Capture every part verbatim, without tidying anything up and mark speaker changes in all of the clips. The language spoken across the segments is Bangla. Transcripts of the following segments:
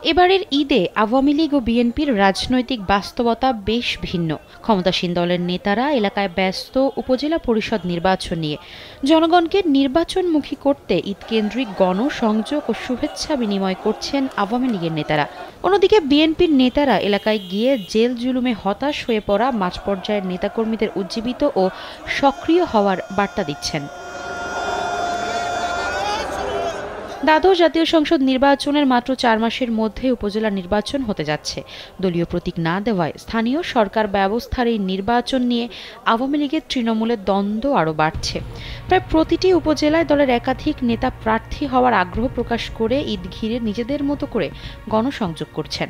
Speaker 1: এবারের ঈদে আওয়ামী লীগ ও বিএনপির রাজনৈতিক বাস্তবতা বেশ ভিন্ন। ক্ষমতাসীন দলের নেতারা এলাকায় ব্যস্ত উপজেলা পরিষদ নির্বাচন নিয়ে। জনগণকে নির্বাচনমুখী করতে ঈদকেন্দ্রিক গণসংযোগ ও শুভেচ্ছা বিনিময় করছেন আওয়ামী লীগের নেতারা। অন্যদিকে বিএনপির নেতারা এলাকায় গিয়ে জেল জুলুমে হতাশ হয়ে পড়া মাঠ পর্যায়ের নেতাকর্মীদের উজ্জীবিত ও সক্রিয় হওয়ার বার্তা দিচ্ছেন। দ্বাদশ জাতীয় সংসদ নির্বাচনের মাত্র চার মাসের মধ্যে উপজেলা নির্বাচন হতে যাচ্ছে। দলীয় প্রতীক না দেওয়ায় স্থানীয় সরকার ব্যবস্থার এই নির্বাচন নিয়ে আওয়ামী লীগের তৃণমূলের দ্বন্দ্ব আরও বাড়ছে। প্রায় প্রতিটি উপজেলায় দলের একাধিক নেতা প্রার্থী হওয়ার আগ্রহ প্রকাশ করে ঈদ ঘিরে নিজেদের মতো করে গণসংযোগ করছেন।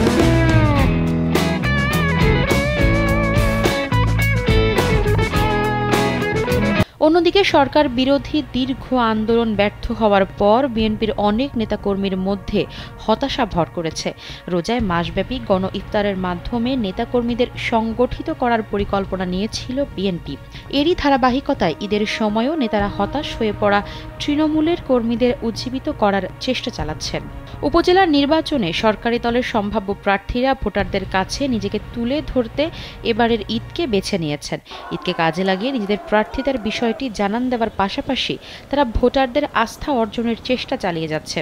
Speaker 1: অন্যদিকে সরকার বিরোধী দীর্ঘ আন্দোলন ব্যর্থ হওয়ার পর বিএনপির অনেক নেতাকর্মীর মধ্যে হতাশা ভর করেছে। রোজায় মাসব্যাপী গণ ইফতারের মাধ্যমে নেতাকর্মীদের সংগঠিত করার পরিকল্পনা নিয়েছিল বিএনপি। এরই ধারাবাহিকতায় ঈদের সময়ও নেতারা হতাশ হয়ে পড়া তৃণমূলের কর্মীদের উজ্জীবিত করার চেষ্টা চালাচ্ছেন। উপজেলা নির্বাচনে সরকারি দলের সম্ভাব্য প্রার্থীরা ভোটারদের কাছে নিজেকে তুলে ধরতে এবারের ঈদকে বেছে নিয়েছেন। ঈদকে কাজে লাগিয়ে নিজেদের প্রার্থীদের বিষয়টি জানান দেওয়ার পাশাপাশি তারা ভোটারদের আস্থা অর্জনের চেষ্টা চালিয়ে যাচ্ছেন।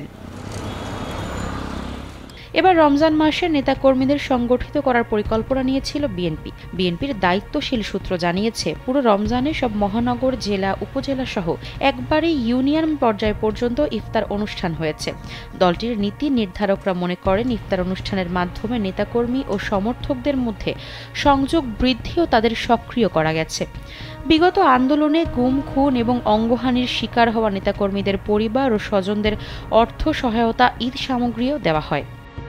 Speaker 1: এবার রমজান মাসে নেতাকর্মীদের সংগঠিত করার পরিকল্পনা নিয়েছিল বিএনপি। বিএনপির দায়িত্বশীল সূত্র জানিয়েছে, পুরো রমজানে সব মহানগর, জেলা, উপজেলা সহ একবারে ইউনিয়ন পর্যায় পর্যন্ত ইফতার অনুষ্ঠান হয়েছে। দলটির নীতি নির্ধারকরা মনে করেন ইফতার অনুষ্ঠানের মাধ্যমে নেতাকর্মী ও সমর্থকদের মধ্যে সংযোগ বৃদ্ধি ও তাদের সক্রিয় করা গেছে। বিগত আন্দোলনে গুম, খুন এবং অঙ্গহানির শিকার হওয়া নেতাকর্মীদের পরিবার ও স্বজনদের অর্থ সহায়তা, ঈদ সামগ্রীও দেওয়া হয়।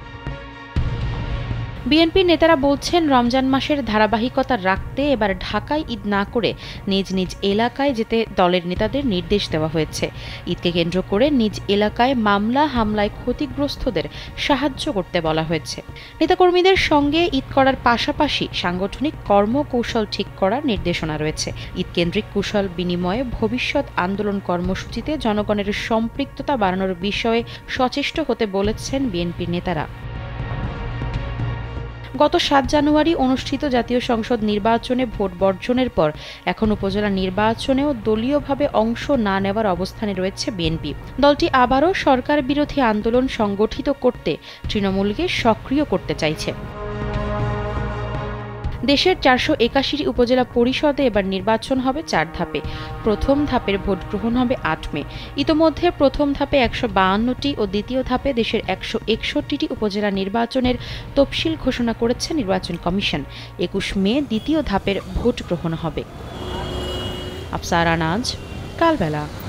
Speaker 1: বিএনপি নেতারা বলছেন, রমজান মাসের ধারাবাহিকতা রাখতে এবার ঢাকায় ঈদ না করে নিজ নিজ এলাকায় যেতে দলের নেতাদের নির্দেশ দেওয়া হয়েছে। ঈদকে কেন্দ্র করে নিজ এলাকায় মামলা হামলায় ক্ষতিগ্রস্তদের সাহায্য করতে বলা হয়েছে। নেতাকর্মীদের সঙ্গে ঈদ করার পাশাপাশি সাংগঠনিক কর্মকৌশল ঠিক করার নির্দেশনা রয়েছে। ঈদ কেন্দ্রিক কুশল বিনিময়ে ভবিষ্যৎ আন্দোলন কর্মসূচিতে জনগণের সম্পৃক্ততা বাড়ানোর বিষয়ে সচেষ্ট হতে বলেছেন বিএনপি নেতারা। গত সাত জানুয়ারি অনুষ্ঠিত জাতীয় সংসদ নির্বাচনে ভোট বর্জনের পর এখন উপজেলা নির্বাচনেও দলীয়ভাবে অংশ না নেওয়ার অবস্থানে রয়েছে বিএনপি। দলটি আবারও সরকার বিরোধী আন্দোলন সংগঠিত করতে তৃণমূলকে সক্রিয় করতে চাইছে। দেশের চারশো একাশিটি উপজেলা পরিষদে এবার নির্বাচন হবে চার ধাপে। প্রথম ধাপের ভোট গ্রহণ হবে আট মে। ইতোমধ্যে প্রথম ধাপে একশো বাহান্নটি ও দ্বিতীয় ধাপে দেশের একশো একষট্টিটি উপজেলা নির্বাচনের তফসিল ঘোষণা করেছে নির্বাচন কমিশন। একুশ মে দ্বিতীয় ধাপের ভোট গ্রহণ হবে। আফসারা নাজ, কালবেলা।